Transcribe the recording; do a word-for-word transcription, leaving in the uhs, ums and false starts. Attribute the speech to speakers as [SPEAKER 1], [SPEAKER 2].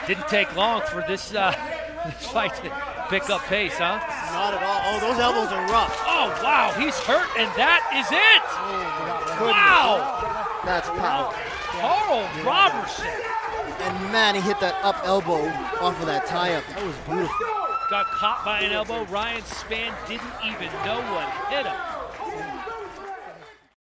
[SPEAKER 1] Didn't take long for this, uh, this fight to pick up pace, huh?
[SPEAKER 2] Not at all. Oh, those elbows are rough.
[SPEAKER 1] Oh, wow, he's hurt, and that is it!
[SPEAKER 2] Oh,
[SPEAKER 1] Wow!
[SPEAKER 2] That's power.
[SPEAKER 1] Karl Robertson
[SPEAKER 2] And man, he hit that up elbow off of that tie-up. That was beautiful.
[SPEAKER 1] got caught by an elbow. Ryan Spann didn't even know what hit him.